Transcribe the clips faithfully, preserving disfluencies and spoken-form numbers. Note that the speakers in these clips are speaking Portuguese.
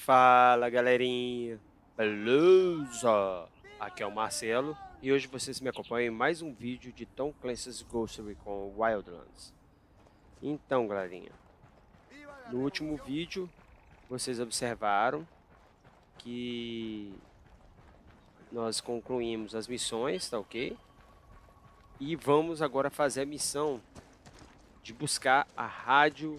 Fala galerinha, beleza? Aqui é o Marcelo e hoje vocês me acompanham em mais um vídeo de Tom Clancy's Ghost Recon Wildlands. Então galerinha, no último vídeo vocês observaram que nós concluímos as missões, tá ok? E vamos agora fazer a missão de buscar a rádio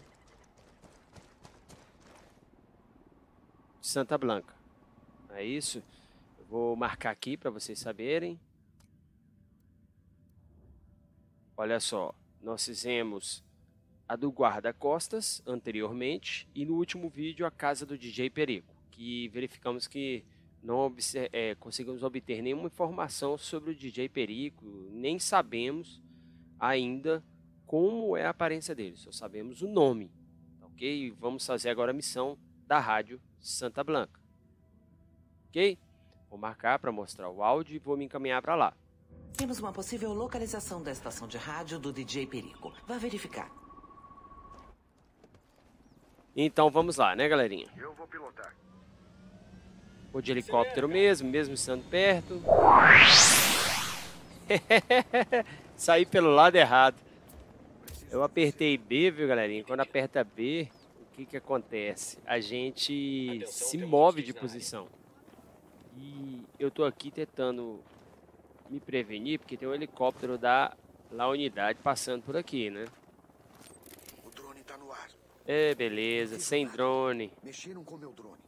Santa Blanca. É isso? Eu vou marcar aqui para vocês saberem. Olha só, nós fizemos a do guarda-costas anteriormente e no último vídeo a casa do D J Perico, que verificamos que não é, conseguimos obter nenhuma informação sobre o D J Perico, nem sabemos ainda como é a aparência dele, só sabemos o nome, ok? Vamos fazer agora a missão da rádio Santa Blanca, ok? Vou marcar para mostrar o áudio e vou me encaminhar para lá. Temos uma possível localização da estação de rádio do D J Perico. Vá verificar. Então vamos lá, né, galerinha? Eu vou pilotar. Vou de helicóptero mesmo, mesmo estando perto. Saí pelo lado errado. Eu apertei B, viu, galerinha? Quando aperta B, o que que acontece? A gente se move de posição. E eu tô aqui tentando me prevenir, porque tem um helicóptero da La Unidade passando por aqui, né? O drone tá no ar. É, beleza, sem drone. Mexeram com meu drone.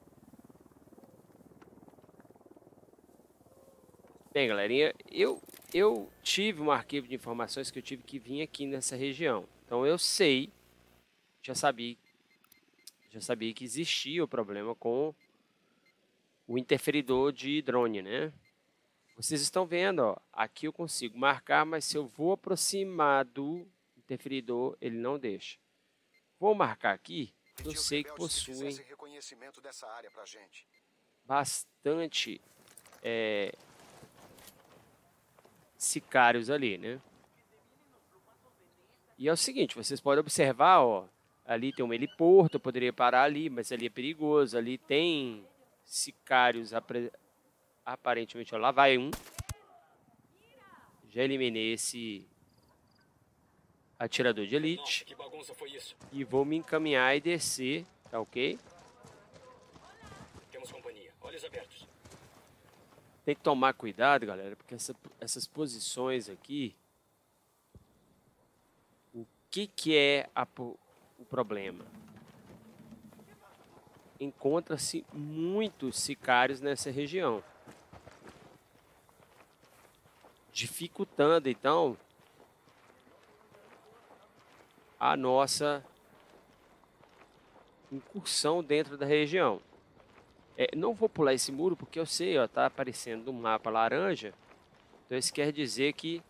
Bem, galerinha, eu, eu tive um arquivo de informações que eu tive que vir aqui nessa região. Então eu sei, já sabia, já sabia que existia o problema com o interferidor de drone, né? Vocês estão vendo, ó, aqui eu consigo marcar, mas se eu vou aproximar do interferidor, ele não deixa. Vou marcar aqui, eu sei que possuem reconhecimento dessa área pra gente. bastante é, sicários ali, né? E é o seguinte, vocês podem observar, ó, ali tem um heliporto, eu poderia parar ali, mas ali é perigoso, ali tem sicários apre... aparentemente, ó, lá vai um. Já eliminei esse atirador de elite. Nossa, que bagunça foi isso? E vou me encaminhar e descer, tá ok? Temos companhia. Olhos abertos. Tem que tomar cuidado, galera, porque essa, essas posições aqui, o que que é a, o problema? Encontra-se muitos sicários nessa região, dificultando então a nossa incursão dentro da região. É, não vou pular esse muro porque eu sei, ó, tá aparecendo um mapa laranja, então isso quer dizer que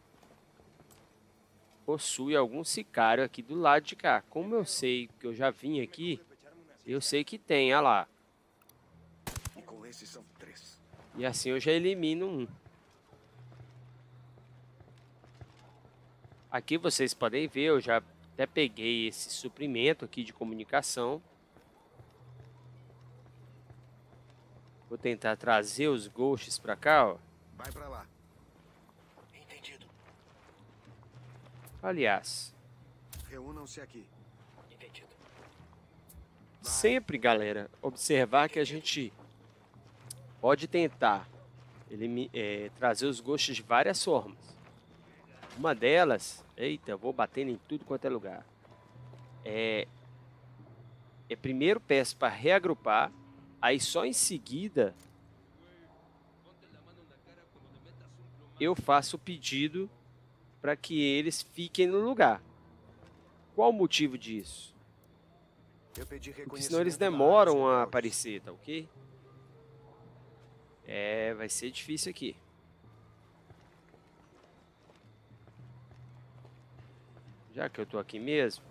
possui algum sicário aqui do lado de cá. Como eu sei que eu já vim aqui, eu sei que tem, olha lá. E com esses são três. E assim eu já elimino um. Aqui vocês podem ver, eu já até peguei esse suprimento aqui de comunicação. Vou tentar trazer os ghosts pra cá, ó. Vai pra lá. Entendido. Aliás, Reúnam-se aqui. Entendido. sempre, galera, observar que a gente pode tentar ele, é, trazer os ghosts de várias formas. Uma delas, eita, eu vou batendo em tudo quanto é lugar. É, é primeiro peço para reagrupar, aí só em seguida eu faço o pedido para que eles fiquem no lugar. Qual o motivo disso? Eu pedi Porque senão eles reconhecimento da área demoram sobre a áudios. aparecer, tá ok? É, vai ser difícil aqui. Já que eu tô aqui mesmo,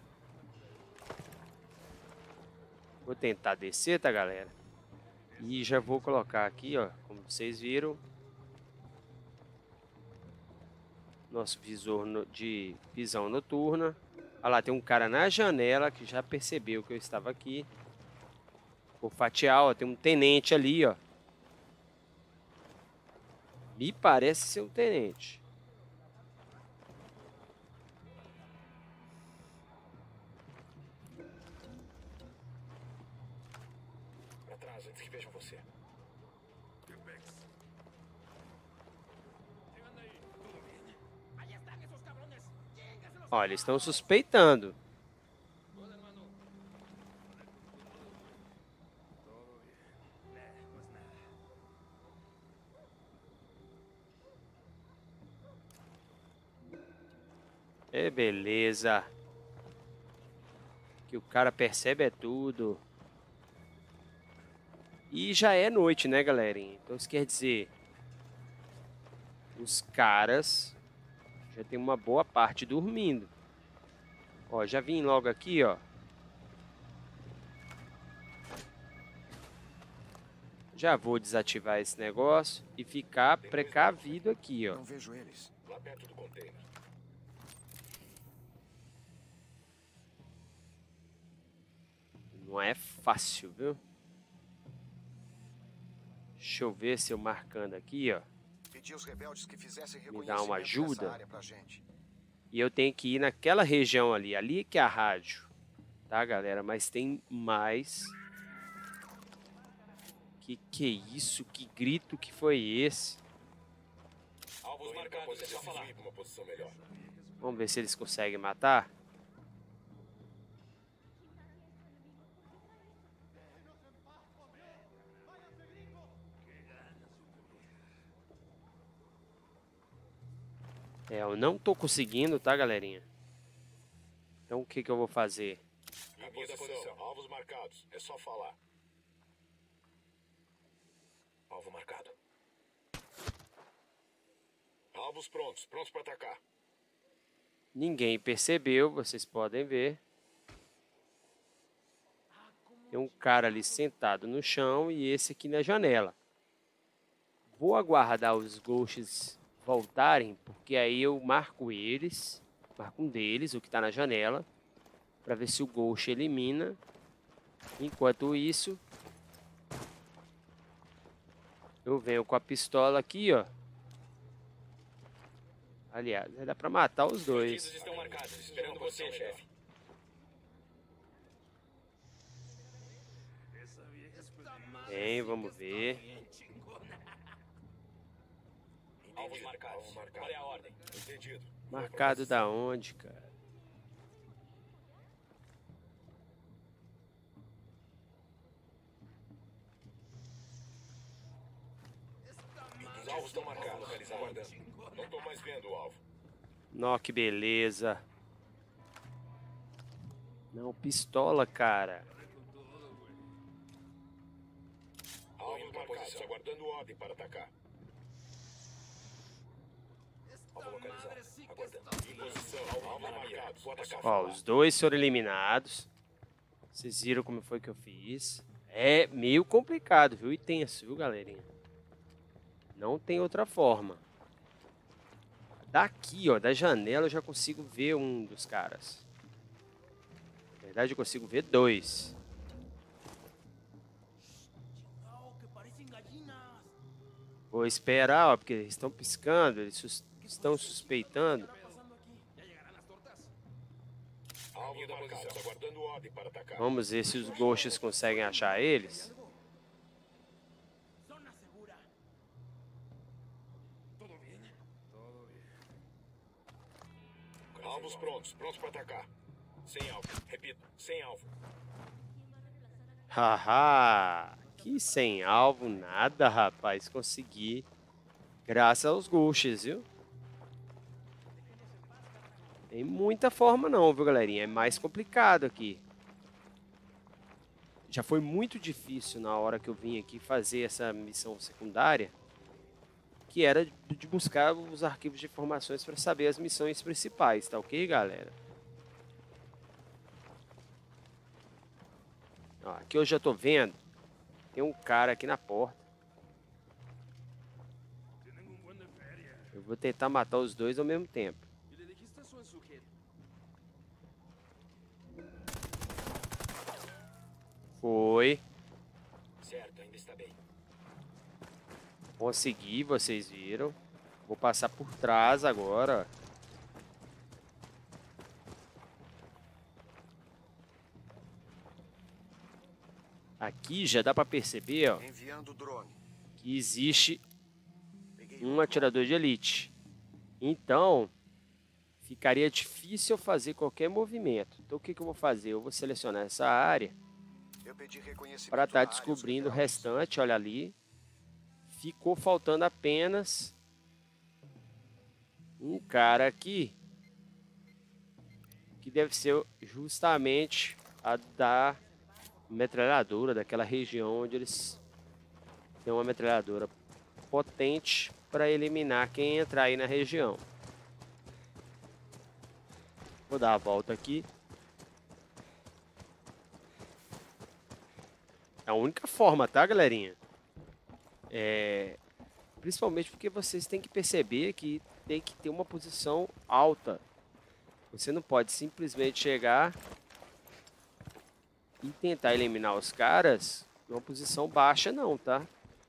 vou tentar descer, tá, galera? E já vou colocar aqui, ó, como vocês viram, nosso visor no, de visão noturna. Olha lá, tem um cara na janela que já percebeu que eu estava aqui. Por fatiar, ó, tem um tenente ali, ó. Me parece ser um tenente. Pra trás, antes que vejam você. Olha, eles estão suspeitando. É beleza. Que o cara percebe é tudo. E já é noite, né, galerinha? Então isso quer dizer, os caras já tem uma boa parte dormindo. Ó, já vim logo aqui, ó. Já vou desativar esse negócio e ficar precavido aqui, ó. Não vejo eles. Lá perto do container. Não é fácil, viu? Deixa eu ver se eu marcando aqui, ó. Pedi aos rebeldes que fizessem Me dá uma reconhecimento ajuda? dessa área pra gente. E eu tenho que ir naquela região ali. Ali que é a rádio. Tá, galera? Mas tem mais. Que que é isso? Que grito que foi esse? Alvos marcados, é só falar. Pra uma posição melhor. Vamos ver se eles conseguem matar. É, eu não tô conseguindo, tá, galerinha? Então o que que eu vou fazer? Em posição. Alvos marcados, é só falar. Alvo marcado. Alvos prontos, prontos para atacar. Ninguém percebeu, vocês podem ver. Tem um cara ali sentado no chão e esse aqui na janela. Vou aguardar os ghosts voltarem, porque aí eu marco eles, marco um deles, o que está na janela, para ver se o ghost elimina. Enquanto isso, eu venho com a pistola aqui, ó. Aliás, dá para matar os dois. Bandidos estão marcados, esperando você, chefe. Bem, vamos ver. Alvos marcados. Qual é a ordem? Entendido. Marcado da onde, cara? Os alvos estão marcados, localizados. Não estou mais vendo o alvo. Nó, que beleza. Não, pistola, cara. Alvo marcado, aguardando ordem para atacar. Alvo localizado. Aguardando. Em posição. Alvo marcado. Vou atacar. Ó, os dois foram eliminados. Vocês viram como foi que eu fiz. É meio complicado, viu? E tenso, viu, galerinha? Não tem outra forma. Daqui, ó, da janela eu já consigo ver um dos caras. Na verdade, eu consigo ver dois. Vou esperar, ó, porque eles estão piscando, eles sus- estão suspeitando. Alvo marcado, aguardando ordem para atacar. Vamos ver se os ghosts conseguem achar eles. Alvos prontos, prontos para atacar. Sem alvo. Repito, sem alvo. Haha, que sem alvo nada, rapaz. Consegui, graças aos ghosts, viu? Tem muita forma não, viu, galerinha? É mais complicado aqui. Já foi muito difícil na hora que eu vim aqui fazer essa missão secundária, que era de buscar os arquivos de informações para saber as missões principais, tá ok, galera? Ó, aqui eu já tô vendo, tem um cara aqui na porta. Eu vou tentar matar os dois ao mesmo tempo. Foi. Consegui, vocês viram. Vou passar por trás agora. Aqui já dá para perceber, ó, Enviando drone. que existe Peguei um atirador de elite. Então, ficaria difícil eu fazer qualquer movimento. Então, o que, que eu vou fazer? Eu vou selecionar essa área Eu pedi reconhecimento para estar na área, os descobrindo o rebeldes. restante. Olha ali. Ficou faltando apenas um cara aqui, que deve ser justamente a da metralhadora, daquela região onde eles têm uma metralhadora potente para eliminar quem entrar aí na região. Vou dar a volta aqui. É a única forma, tá, galerinha? É... Principalmente porque vocês têm que perceber que tem que ter uma posição alta. Você não pode simplesmente chegar e tentar eliminar os caras em uma posição baixa, não, tá?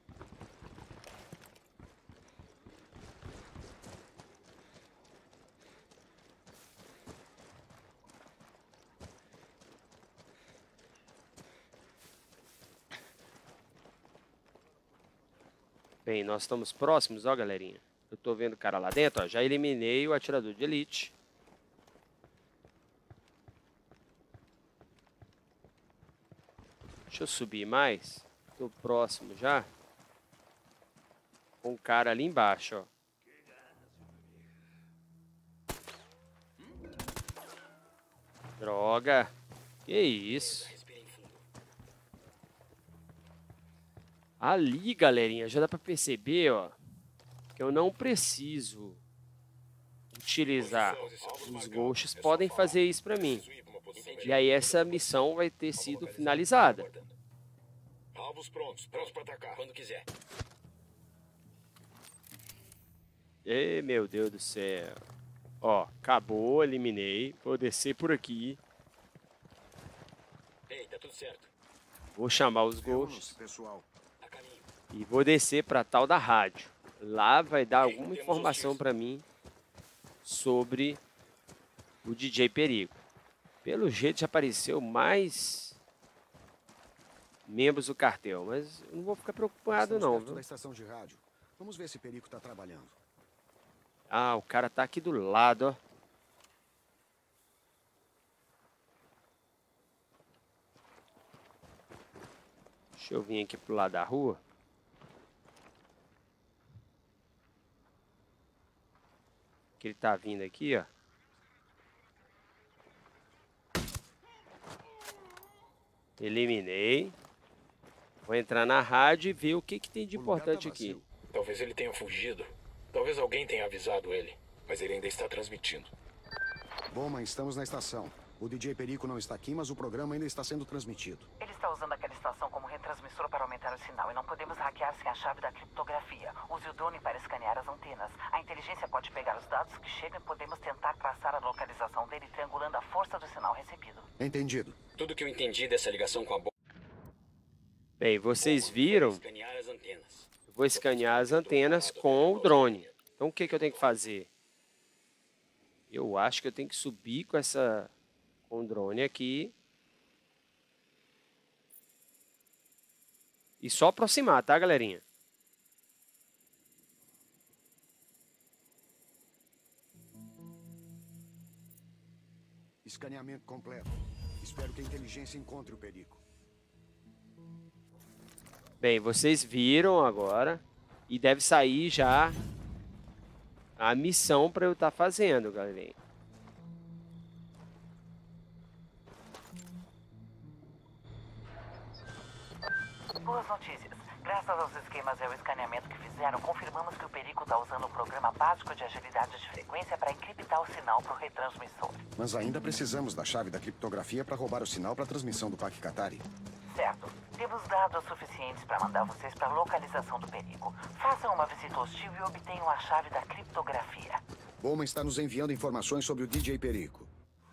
Bem, nós estamos próximos, ó, galerinha. Eu tô vendo o cara lá dentro, ó. Já eliminei o atirador de elite. Deixa eu subir mais. Tô próximo já. Com um cara ali embaixo, ó. Droga. Que isso? Ali, galerinha, já dá pra perceber, ó, que eu não preciso utilizar. Os ghosts podem fazer isso pra mim. E aí essa missão vai ter sido finalizada. Alvos prontos, prontos para atacar. Quando quiser. Ei, meu Deus do céu. Ó, acabou, eliminei. Vou descer por aqui. Ei, tá tudo certo. Vou chamar os Reúnam-se, ghosts pessoal. A caminho. e vou descer pra tal da rádio. Lá vai dar alguma informação pra mim sobre o D J Perigo. Pelo jeito já apareceu mais membros do cartel, mas eu não vou ficar preocupado Estamos não, perto viu? da estação de rádio. Vamos ver se Perico está trabalhando. Ah, o cara tá aqui do lado, ó. Deixa eu vir aqui pro lado da rua. Que ele tá vindo aqui, ó. Eliminei. Vou entrar na rádio e ver o que, que tem de O lugar tá importante aqui. vazio. Talvez ele tenha fugido. Talvez alguém tenha avisado ele. Mas ele ainda está transmitindo. Bowman, estamos na estação. O D J Perico não está aqui, mas o programa ainda está sendo transmitido. Ele está usando aquela estação como retransmissor para aumentar o sinal e não podemos hackear sem a chave da criptografia. Use o drone para escanear as antenas. A inteligência pode pegar os dados que chegam e podemos tentar traçar a localização dele triangulando a força do sinal recebido. Entendido. Tudo que eu entendi dessa ligação com a bomba. Bem, vocês viram? Escanear as antenas. Eu vou escanear as antenas com o drone. Então o que, que eu tenho que fazer? Eu acho que eu tenho que subir com essa com o drone aqui. E só aproximar, tá, galerinha? Escaneamento completo. Espero que a inteligência encontre o Perico. Bem, vocês viram agora. E deve sair já a missão para eu estar fazendo, galerinha. Boas notícias. Graças aos esquemas e ao escaneamento que fizeram, confirmamos que o Perico está usando o programa básico de agilidade de frequência para encriptar o sinal para o retransmissor. Mas ainda precisamos da chave da criptografia para roubar o sinal para a transmissão do Pac Katari. Certo. Temos dados suficientes para mandar vocês para a localização do Perico. Façam uma visita hostil e obtenham a chave da criptografia. Bowman está nos enviando informações sobre o D J Perico.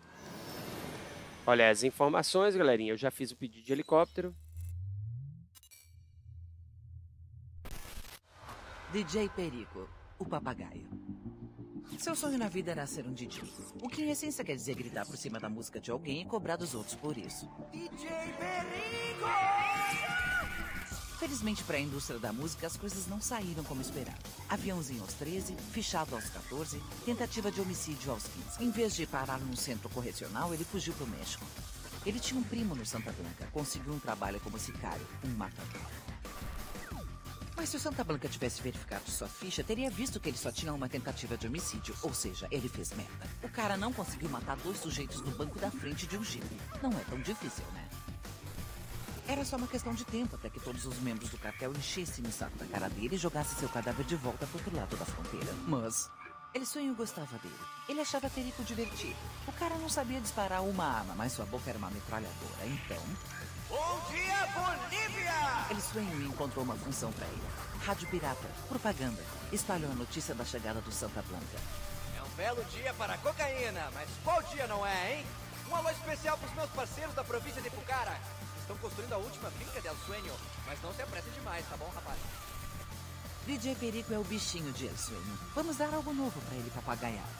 Olha as informações, galerinha. Eu já fiz o pedido de helicóptero. D J Perico, o papagaio. Seu sonho na vida era ser um D J. O que em essência quer dizer gritar por cima da música de alguém e cobrar dos outros por isso. D J Perico! Felizmente para a indústria da música, as coisas não saíram como esperado. Aviãozinho aos treze, fichado aos quatorze, tentativa de homicídio aos quinze. Em vez de parar num centro correcional, ele fugiu pro México. Ele tinha um primo no Santa Blanca, conseguiu um trabalho como sicário, um matador. Mas se o Santa Blanca tivesse verificado sua ficha, teria visto que ele só tinha uma tentativa de homicídio. Ou seja, ele fez merda. O cara não conseguiu matar dois sujeitos no banco da frente de um Jeep. Não é tão difícil, né? Era só uma questão de tempo até que todos os membros do cartel enchessem o saco da cara dele e jogassem seu cadáver de volta pro outro lado da fronteira. Mas ele sonho gostava dele. Ele achava Perico divertido. O cara não sabia disparar uma arma, mas sua boca era uma metralhadora. Então... Bom dia, Bolívia! Ele sonhou e encontrou uma função pra ele. Rádio pirata, propaganda. Espalhou a notícia da chegada do Santa Blanca. É um belo dia para a cocaína, mas qual dia não é, hein? Um alô especial pros meus parceiros da província de Pucara. Estão construindo a última finca de El Sueño, mas não se apressem demais, tá bom, rapaz? D J Perico é o bichinho de El Sueño. Vamos dar algo novo pra ele papagaiar.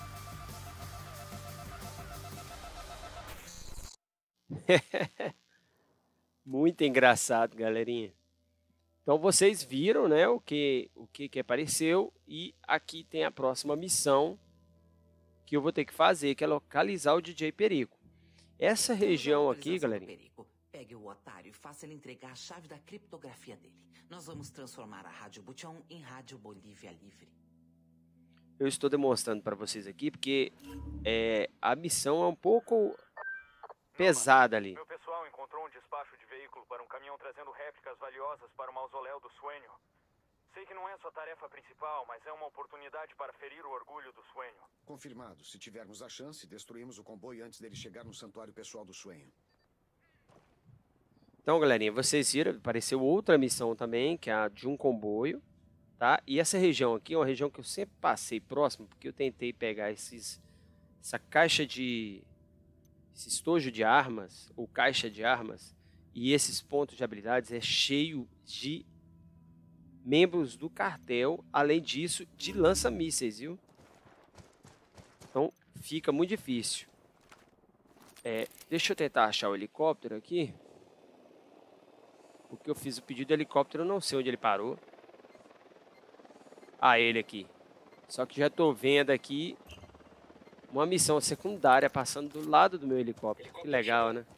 Muito engraçado, galerinha. Então vocês viram, né, o que, o que, que apareceu. E aqui tem a próxima missão que eu vou ter que fazer, que é localizar o D J Perico. Essa região aqui, galerinha... Pegue o otário e faça ele entregar a chave da criptografia dele. Nós vamos transformar a Rádio Butião em Rádio Bolívia Livre. Eu estou demonstrando para vocês aqui porque é, a missão é um pouco pesada ali. Meu pessoal encontrou um despacho de veículo para um caminhão trazendo réplicas valiosas para o mausoléu do Sueño. Sei que não é sua tarefa principal, mas é uma oportunidade para ferir o orgulho do Sueño. Confirmado. Se tivermos a chance, destruímos o comboio antes dele chegar no santuário pessoal do Sueño. Então, galerinha, vocês viram, apareceu outra missão também, que é a de um comboio, tá? E essa região aqui é uma região que eu sempre passei próximo, porque eu tentei pegar esses, essa caixa de... esse estojo de armas, ou caixa de armas, e esses pontos de habilidades é cheio de membros do cartel, além disso, de lança-mísseis, viu? Então, fica muito difícil. É, deixa eu tentar achar o helicóptero aqui. Porque eu fiz o pedido do helicóptero, eu não sei onde ele parou. Ah, ele aqui. Só que já estou vendo aqui uma missão secundária passando do lado do meu helicóptero. Que legal, né?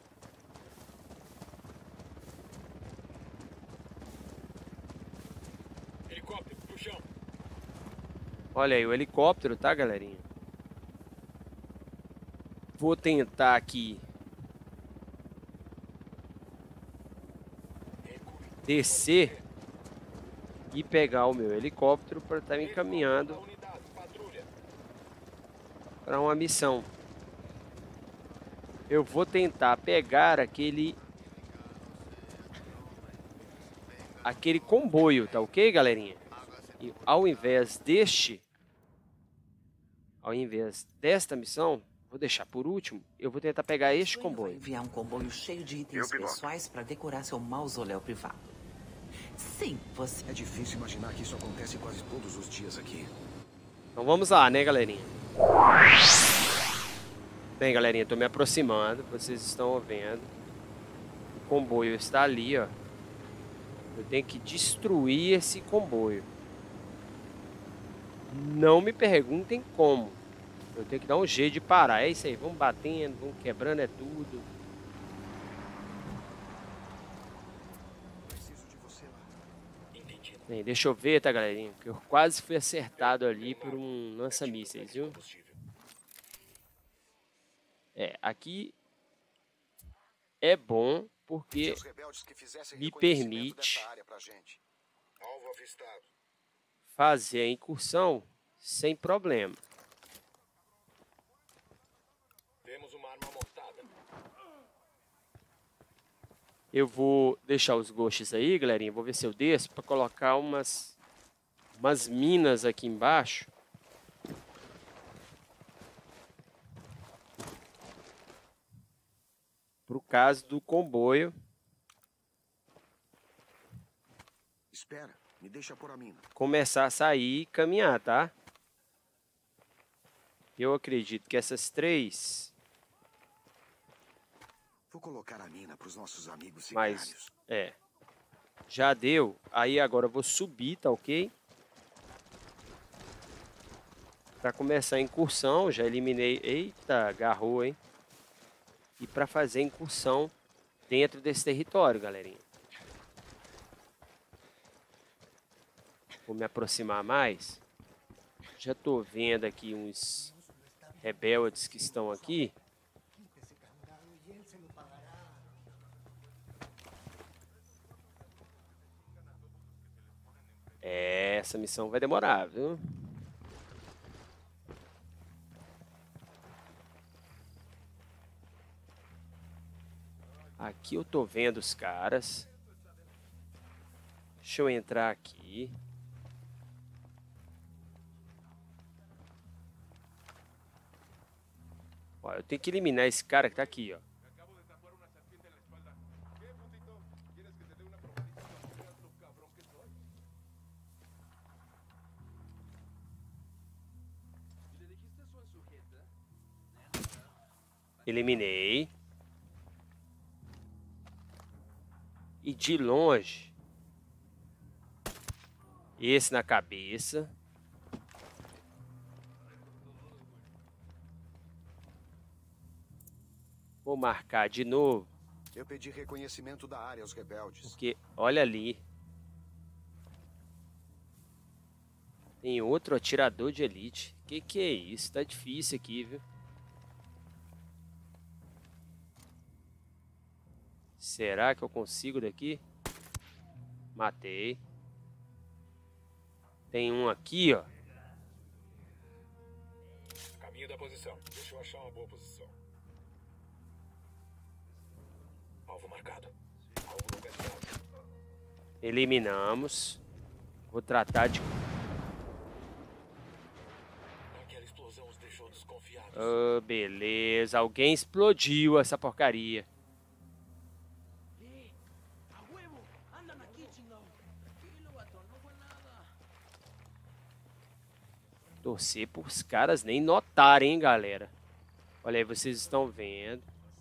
Helicóptero pro chão. Olha aí o helicóptero, tá, galerinha? Vou tentar aqui descer e pegar o meu helicóptero para estar me encaminhando para uma missão. Eu vou tentar pegar aquele aquele comboio, tá ok, galerinha? E ao invés deste, ao invés desta missão, vou deixar por último, eu vou tentar pegar este comboio. Enviar um comboio cheio de itens pessoais para decorar seu mausoléu privado. Sim, você... É difícil imaginar que isso acontece quase todos os dias aqui. Então vamos lá, né, galerinha? Bem, galerinha, eu tô me aproximando, vocês estão vendo. O comboio está ali, ó. Eu tenho que destruir esse comboio. Não me perguntem como. Eu tenho que dar um jeito de parar. É isso aí, vamos batendo, vamos quebrando, é tudo. Bem, deixa eu ver, tá, galerinha? Porque eu quase fui acertado ali por um lança-mísseis, viu? É, aqui é bom porque me permite fazer a incursão sem problema. Temos uma arma montada. Eu vou deixar os ghosts aí, galerinha. Vou ver se eu desço para colocar umas, umas minas aqui embaixo. Pro caso do comboio. Espera, Me deixa por a mina. começar a sair e caminhar, tá? Eu acredito que essas três... Vou colocar a mina para os nossos amigos Mas, sicários. é. Já deu. Aí agora eu vou subir, tá ok? Pra começar a incursão, já eliminei... Eita, agarrou, hein? E pra fazer a incursão dentro desse território, galerinha. Vou me aproximar mais. Já tô vendo aqui uns rebeldes que estão aqui. É, essa missão vai demorar, viu? Aqui eu tô vendo os caras. Deixa eu entrar aqui. Ó, eu tenho que eliminar esse cara que tá aqui, ó. Eliminei. E de longe. Esse na cabeça. Vou marcar de novo. Eu pedi reconhecimento da área aos rebeldes. Porque, olha ali. Tem outro atirador de elite. Que que é isso? Tá difícil aqui, viu? Será que eu consigo daqui? Matei. Tem um aqui, ó. Caminho da posição. Deixa eu achar uma boa posição. Alvo marcado. Alvo localizado. Eliminamos. Vou tratar de... Aquela explosão os deixou desconfiados. Oh, beleza. Alguém explodiu essa porcaria. Torcer para os caras nem notarem, hein, galera. Olha aí, vocês estão vendo.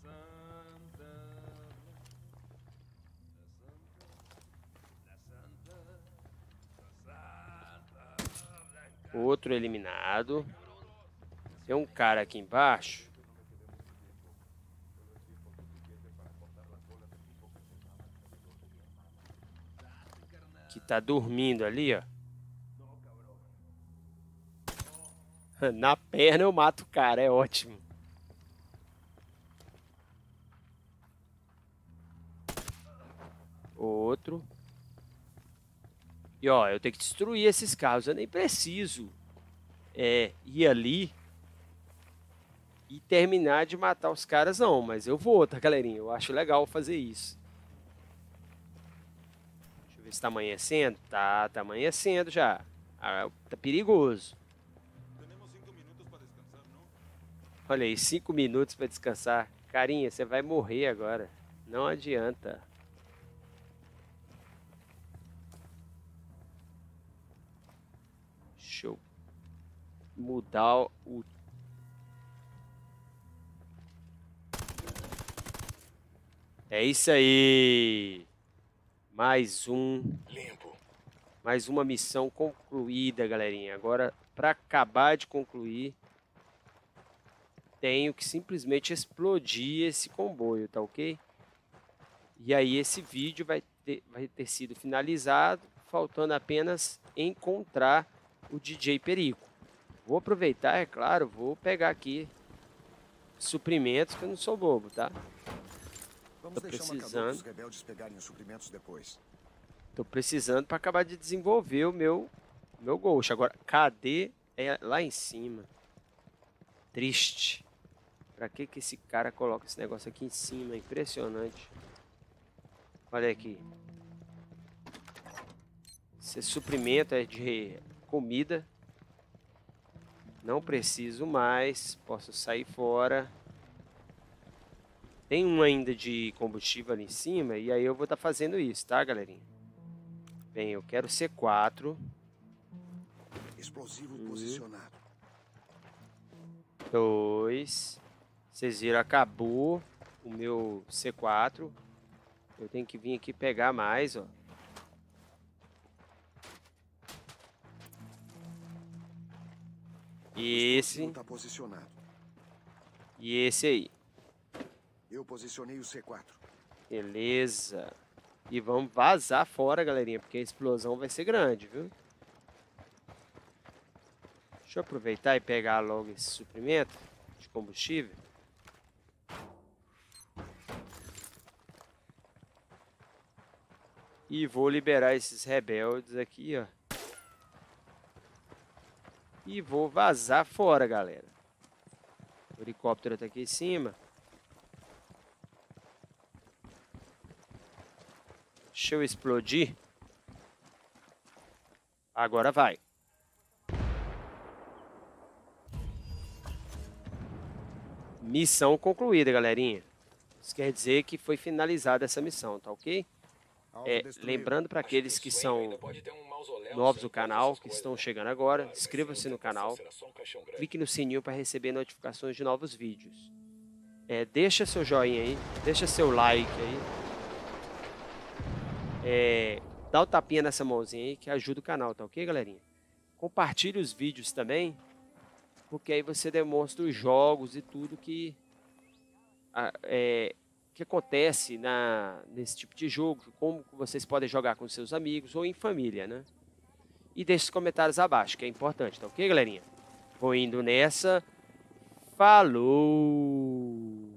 Outro eliminado. Tem um cara aqui embaixo. Que tá dormindo ali, ó. Na perna eu mato o cara, é ótimo. Outro. E ó, eu tenho que destruir esses carros. Eu nem preciso é, ir ali e terminar de matar os caras, não. Mas eu vou, tá, galerinha? Eu acho legal fazer isso. Deixa eu ver se tá amanhecendo. Tá, tá amanhecendo já. Ah, tá perigoso. Olha aí, cinco minutos para descansar. Carinha, você vai morrer agora. Não adianta. Deixa eu mudar o... É isso aí. Mais um. Limpo. Mais uma missão concluída, galerinha. Agora, para acabar de concluir... Tenho que simplesmente explodir esse comboio, tá ok? E aí esse vídeo vai ter, vai ter sido finalizado, faltando apenas encontrar o D J Perico. Vou aproveitar, é claro, vou pegar aqui suprimentos, que eu não sou bobo, tá? Vamos Tô deixar uma precisando. os rebeldes pegarem os suprimentos depois. Tô precisando para acabar de desenvolver o meu, meu Ghost. Agora, cadê? É lá em cima. Triste. Pra que que esse cara coloca esse negócio aqui em cima? Impressionante. Olha aqui. Esse suprimento é de comida. Não preciso mais. Posso sair fora. Tem um ainda de combustível ali em cima. E aí eu vou estar fazendo isso, tá, galerinha? Bem, eu quero C quatro. Explosivo um, posicionado. dois. Vocês viram, acabou o meu C quatro. Eu tenho que vir aqui pegar mais, ó. E esse. Tá posicionado. E esse aí. Eu posicionei o C quatro. Beleza. E vamos vazar fora, galerinha, porque a explosão vai ser grande, viu? Deixa eu aproveitar e pegar logo esse suprimento de combustível. E vou liberar esses rebeldes aqui, ó. E vou vazar fora, galera. O helicóptero tá aqui em cima. Deixa eu explodir. Agora vai. Missão concluída, galerinha. Isso quer dizer que foi finalizada essa missão, tá ok? É, lembrando para aqueles que são novos no canal, que estão chegando agora, inscreva-se no canal, clique no sininho para receber notificações de novos vídeos. É, deixa seu joinha aí, deixa seu like aí. É, dá um tapinha nessa mãozinha aí que ajuda o canal, tá ok, galerinha? Compartilhe os vídeos também, porque aí você demonstra os jogos e tudo que, é, que acontece na, nesse tipo de jogo, como vocês podem jogar com seus amigos ou em família, né? E deixe os comentários abaixo, que é importante, tá ok, galerinha? Vou indo nessa. Falou!